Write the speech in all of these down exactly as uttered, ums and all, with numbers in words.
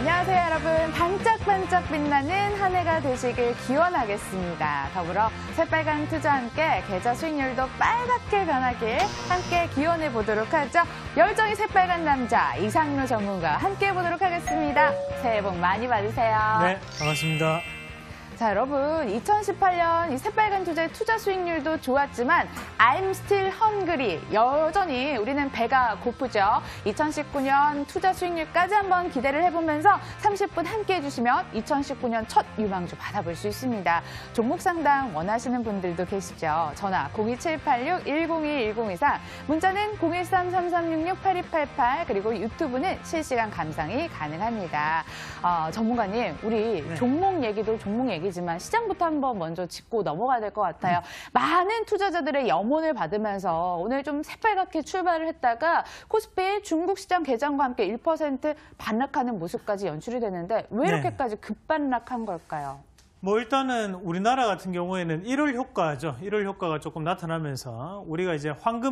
안녕하세요, 여러분. 반짝반짝 빛나는 한 해가 되시길 기원하겠습니다. 더불어 새빨간 투자와 함께 계좌 수익률도 빨갛게 변하길 함께 기원해 보도록 하죠. 열정이 새빨간 남자 이상로 전문가와 함께 해보도록 하겠습니다. 새해 복 많이 받으세요. 네, 반갑습니다. 자, 여러분, 이천십팔 년 이 새빨간 투자의 투자 수익률도 좋았지만 I'm still hungry. 여전히 우리는 배가 고프죠. 이천십구 년 투자 수익률까지 한번 기대를 해보면서 삼십 분 함께 해주시면 이천십구 년 첫 유망주 받아볼 수 있습니다. 종목 상담 원하시는 분들도 계시죠. 전화 공이 칠팔육 일공이 일공이사, 문자는 공일삼 삼삼육육 팔이팔팔, 그리고 유튜브는 실시간 감상이 가능합니다. 어, 전문가님, 우리 네. 종목 얘기도 종목 얘기 지만 시장부터 한번 먼저 짚고 넘어가야 될 것 같아요. 많은 투자자들의 염원을 받으면서 오늘 좀 새빨갛게 출발을 했다가 코스피 중국 시장 개장과 함께 일 퍼센트 반락하는 모습까지 연출이 되는데 왜 이렇게까지 네. 급반락한 걸까요? 뭐 일단은 우리나라 같은 경우에는 일월 효과죠. 일월 효과가 조금 나타나면서 우리가 이제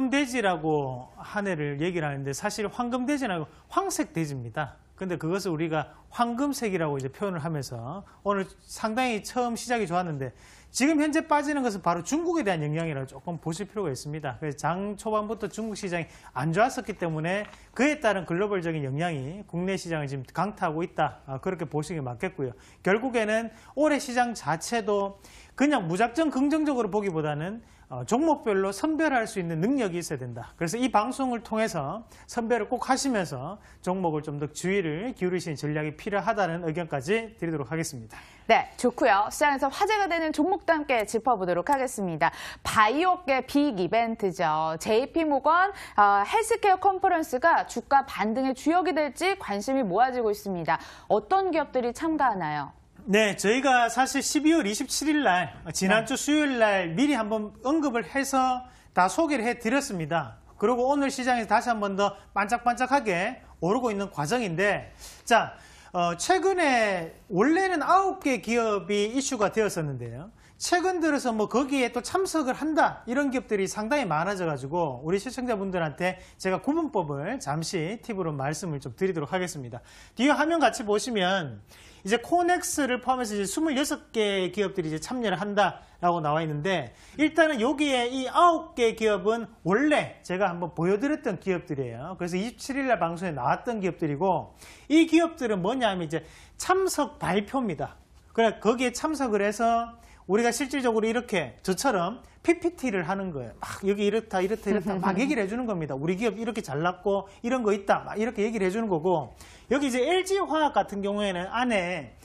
황금돼지라고 한 해를 얘기를 하는데 사실 황금돼지는 아니고 황색돼지입니다. 근데 그것을 우리가 황금색이라고 이제 표현을 하면서 오늘 상당히 처음 시작이 좋았는데 지금 현재 빠지는 것은 바로 중국에 대한 영향이라고 조금 보실 필요가 있습니다. 그래서 장 초반부터 중국 시장이 안 좋았었기 때문에 그에 따른 글로벌적인 영향이 국내 시장을 지금 강타하고 있다. 그렇게 보시는 게 맞겠고요. 결국에는 올해 시장 자체도 그냥 무작정 긍정적으로 보기보다는 어, 종목별로 선별할 수 있는 능력이 있어야 된다. 그래서 이 방송을 통해서 선별을 꼭 하시면서 종목을 좀 더 주의를 기울이시는 전략이 필요하다는 의견까지 드리도록 하겠습니다. 네, 좋고요. 시장에서 화제가 되는 종목도 함께 짚어보도록 하겠습니다. 바이오계 빅 이벤트죠. 제이피모건 어, 헬스케어 컨퍼런스가 주가 반등의 주역이 될지 관심이 모아지고 있습니다. 어떤 기업들이 참가하나요? 네, 저희가 사실 십이월 이십칠일 날 지난주 네. 수요일 날 미리 한번 언급을 해서 다 소개를 해드렸습니다. 그리고 오늘 시장에서 다시 한번 더 반짝반짝하게 오르고 있는 과정인데, 자, 어, 최근에 원래는 아홉 개 기업이 이슈가 되었었는데요. 최근 들어서 뭐 거기에 또 참석을 한다 이런 기업들이 상당히 많아져가지고 우리 시청자분들한테 제가 구분법을 잠시 팁으로 말씀을 좀 드리도록 하겠습니다. 뒤에 화면 같이 보시면 이제 코넥스를 포함해서 이제 스물여섯 개 기업들이 이제 참여를 한다라고 나와 있는데, 일단은 여기에 이 아홉 개 기업은 원래 제가 한번 보여드렸던 기업들이에요. 그래서 이십칠일 날 방송에 나왔던 기업들이고, 이 기업들은 뭐냐면 이제 참석 발표입니다. 그래 거기에 참석을 해서 우리가 실질적으로 이렇게 저처럼 피피티를 하는 거예요. 막 여기 이렇다 이렇다 이렇다 막 얘기를 해주는 겁니다. 우리 기업 이렇게 잘났고 이런 거 있다 막 이렇게 얘기를 해주는 거고, 여기 이제 엘지화학 같은 경우에는 안에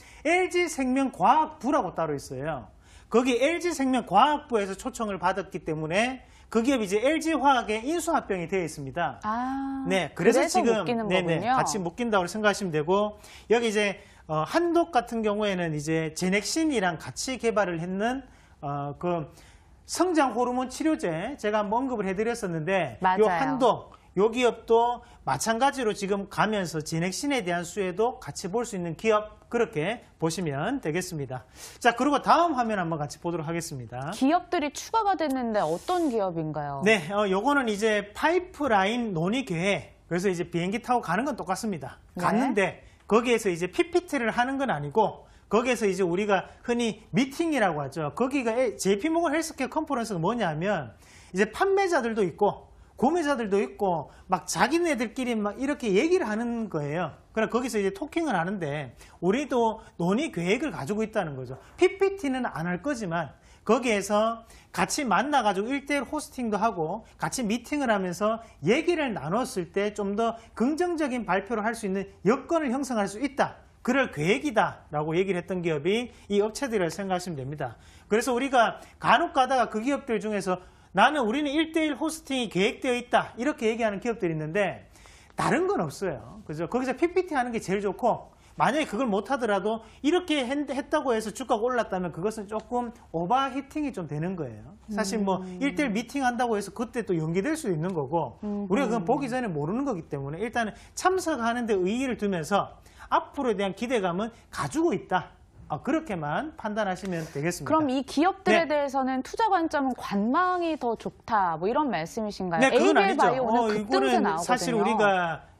엘지생명과학부라고 따로 있어요. 거기 엘지생명과학부에서 초청을 받았기 때문에 그 기업이 이제 엘지화학의 인수합병이 되어 있습니다. 아, 네, 그래서, 그래서 지금 묶이는 네네, 거군요. 같이 묶인다고 생각하시면 되고, 여기 이제 어, 한독 같은 경우에는 이제 제넥신이랑 같이 개발을 했는 어, 그 성장 호르몬 치료제 제가 한번 언급을 해드렸었는데, 맞아요. 요 한독, 요 기업도 마찬가지로 지금 가면서 제넥신에 대한 수혜도 같이 볼 수 있는 기업, 그렇게 보시면 되겠습니다. 자, 그리고 다음 화면 한번 같이 보도록 하겠습니다. 기업들이 추가가 됐는데 어떤 기업인가요? 네, 어, 요거는 이제 파이프라인 논의 계획. 그래서 이제 비행기 타고 가는 건 똑같습니다. 네. 갔는데 거기에서 이제 피피티를 하는 건 아니고, 거기에서 이제 우리가 흔히 미팅이라고 하죠. 거기가 제이피모건 헬스케어 컨퍼런스가 뭐냐면 이제 판매자들도 있고 구매자들도 있고 막 자기네들끼리 막 이렇게 얘기를 하는 거예요. 그래서 거기서 이제 토킹을 하는데 우리도 논의 계획을 가지고 있다는 거죠. 피피티는 안 할 거지만 거기에서 같이 만나가지고 일대일 호스팅도 하고 같이 미팅을 하면서 얘기를 나눴을 때 좀 더 긍정적인 발표를 할 수 있는 여건을 형성할 수 있다. 그럴 계획이다라고 얘기를 했던 기업이 이 업체들이라고 생각하시면 됩니다. 그래서 우리가 간혹 가다가 그 기업들 중에서 나는 우리는 일대일 호스팅이 계획되어 있다 이렇게 얘기하는 기업들이 있는데 다른 건 없어요. 그죠? 거기서 피피티 하는 게 제일 좋고, 만약에 그걸 못하더라도 이렇게 했다고 해서 주가가 올랐다면 그것은 조금 오버히팅이 좀 되는 거예요. 사실 뭐 음. 일대일 미팅 한다고 해서 그때 또 연기될 수도 있는 거고, 음. 우리가 그건 보기 전에 모르는 거기 때문에 일단은 참석하는 데 의의를 두면서 앞으로에 대한 기대감은 가지고 있다. 아, 그렇게만 판단하시면 되겠습니다. 그럼 이 기업들에 네. 대해서는 투자 관점은 관망이 더 좋다, 뭐 이런 말씀이신가요? 네, 그건 아니죠. 에이비엘 바이오 오늘 어, 급등세 나오거든요. 사실 우리가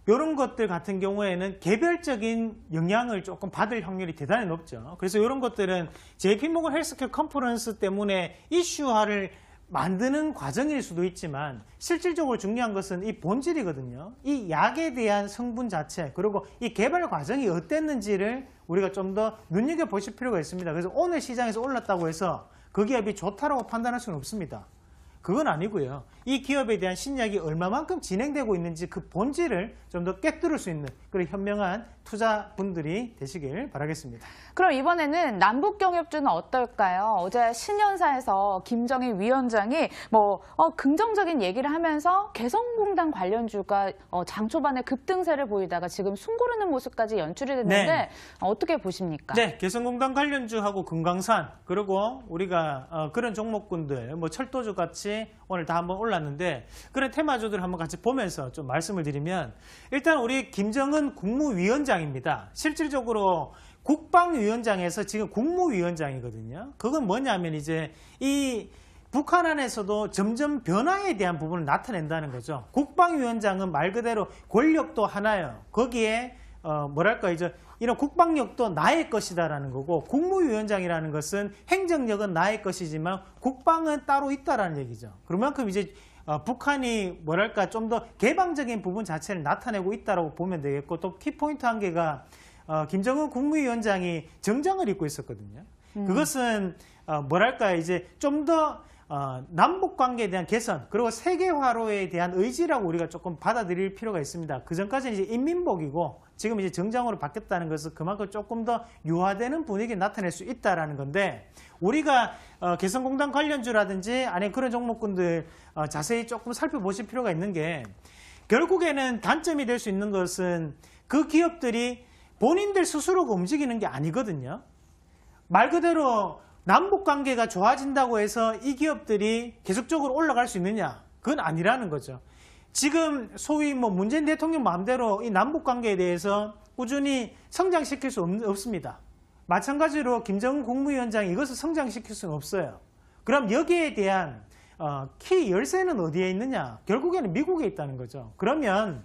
이런 것들 같은 경우에는 개별적인 영향을 조금 받을 확률이 대단히 높죠. 그래서 이런 것들은 제이피모건 헬스케어 컨퍼런스 때문에 이슈화를 만드는 과정일 수도 있지만 실질적으로 중요한 것은 이 본질이거든요. 이 약에 대한 성분 자체 그리고 이 개발 과정이 어땠는지를 우리가 좀 더 눈여겨보실 필요가 있습니다. 그래서 오늘 시장에서 올랐다고 해서 그 기업이 좋다라고 판단할 수는 없습니다. 그건 아니고요. 이 기업에 대한 신약이 얼마만큼 진행되고 있는지 그 본질을 좀 더 꿰뚫을 수 있는 그런 현명한 투자분들이 되시길 바라겠습니다. 그럼 이번에는 남북경협주는 어떨까요? 어제 신년사에서 김정일 위원장이 뭐 어, 긍정적인 얘기를 하면서 개성공단 관련주가 어, 장 초반에 급등세를 보이다가 지금 숨고르는 모습까지 연출이 됐는데 네. 어, 어떻게 보십니까? 네, 개성공단 관련주하고 금강산 그리고 우리가 어, 그런 종목군들 뭐 철도주 같이 오늘 다 한번 올랐는데 그런 테마주들 한번 같이 보면서 좀 말씀을 드리면 일단 우리 김정은 국무위원장입니다. 실질적으로 국방위원장에서 지금 국무위원장이거든요. 그건 뭐냐면 이제 이 북한 안에서도 점점 변화에 대한 부분을 나타낸다는 거죠. 국방위원장은 말 그대로 권력도 하나요. 거기에 어 뭐랄까 이제 이런 국방력도 나의 것이다라는 거고 국무위원장이라는 것은 행정력은 나의 것이지만 국방은 따로 있다라는 얘기죠. 그만큼 이제 어, 북한이 뭐랄까 좀 더 개방적인 부분 자체를 나타내고 있다라고 보면 되겠고 또 키포인트 한 개가 어, 김정은 국무위원장이 정장을 입고 있었거든요. 음. 그것은 어, 뭐랄까 이제 좀 더 어, 남북 관계에 대한 개선 그리고 세계화로에 대한 의지라고 우리가 조금 받아들일 필요가 있습니다. 그 전까지는 이제 인민복이고 지금 이제 정장으로 바뀌었다는 것은 그만큼 조금 더 유화되는 분위기를 나타낼 수 있다라는 건데 우리가 어, 개성공단 관련주라든지 아니면 그런 종목군들 어, 자세히 조금 살펴보실 필요가 있는 게 결국에는 단점이 될 수 있는 것은 그 기업들이 본인들 스스로가 움직이는 게 아니거든요. 말 그대로 남북 관계가 좋아진다고 해서 이 기업들이 계속적으로 올라갈 수 있느냐? 그건 아니라는 거죠. 지금 소위 뭐 문재인 대통령 마음대로 이 남북 관계에 대해서 꾸준히 성장시킬 수 없, 없습니다. 마찬가지로 김정은 국무위원장이 이것을 성장시킬 수는 없어요. 그럼 여기에 대한 어, 키 열쇠는 어디에 있느냐? 결국에는 미국에 있다는 거죠. 그러면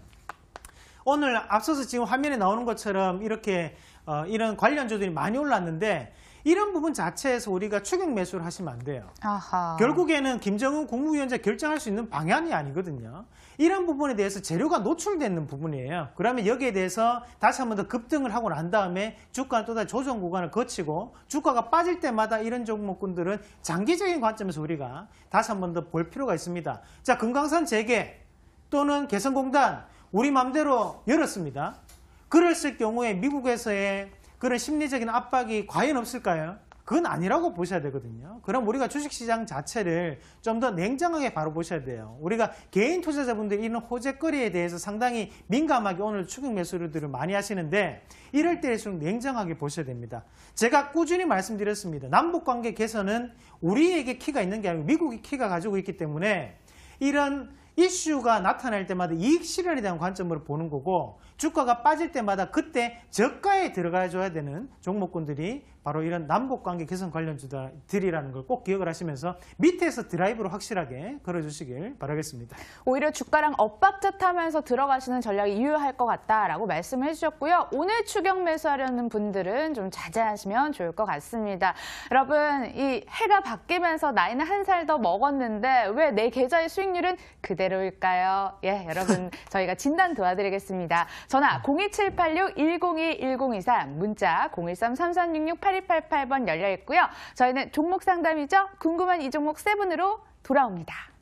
오늘 앞서서 지금 화면에 나오는 것처럼 이렇게 어, 이런 관련주들이 많이 올랐는데 이런 부분 자체에서 우리가 추격 매수를 하시면 안 돼요. 아하. 결국에는 김정은 국무위원장이 결정할 수 있는 방향이 아니거든요. 이런 부분에 대해서 재료가 노출되는 부분이에요. 그러면 여기에 대해서 다시 한 번 더 급등을 하고 난 다음에 주가는 또다시 조정 구간을 거치고 주가가 빠질 때마다 이런 종목군들은 장기적인 관점에서 우리가 다시 한 번 더 볼 필요가 있습니다. 자, 금강산 재개 또는 개성공단 우리 맘대로 열었습니다. 그랬을 경우에 미국에서의 그런 심리적인 압박이 과연 없을까요? 그건 아니라고 보셔야 되거든요. 그럼 우리가 주식시장 자체를 좀 더 냉정하게 바라보셔야 돼요. 우리가 개인 투자자분들이 이런 호재거리에 대해서 상당히 민감하게 오늘 추격 매수들을 많이 하시는데 이럴 때일수록 냉정하게 보셔야 됩니다. 제가 꾸준히 말씀드렸습니다. 남북관계 개선은 우리에게 키가 있는 게 아니고 미국이 키가 가지고 있기 때문에 이런 이슈가 나타날 때마다 이익 실현에 대한 관점으로 보는 거고 주가가 빠질 때마다 그때 저가에 들어가 줘야 되는 종목군들이 바로 이런 남북관계 개선 관련주들이라는 걸 꼭 기억을 하시면서 밑에서 드라이브로 확실하게 걸어주시길 바라겠습니다. 오히려 주가랑 엇박자 타면서 들어가시는 전략이 유효할 것 같다라고 말씀을 해주셨고요. 오늘 추격 매수하려는 분들은 좀 자제하시면 좋을 것 같습니다. 여러분, 이 해가 바뀌면서 나이는 한 살 더 먹었는데 왜 내 계좌의 수익률은 그대로일까요? 예, 여러분 저희가 진단 도와드리겠습니다. 전화 공이칠팔육 일공이 일공이삼, 문자 공일삼 삼삼육육 팔이팔팔 번 열려 있고요. 저희는 종목 상담이죠. 궁금한 이 종목 세 분으로 돌아옵니다.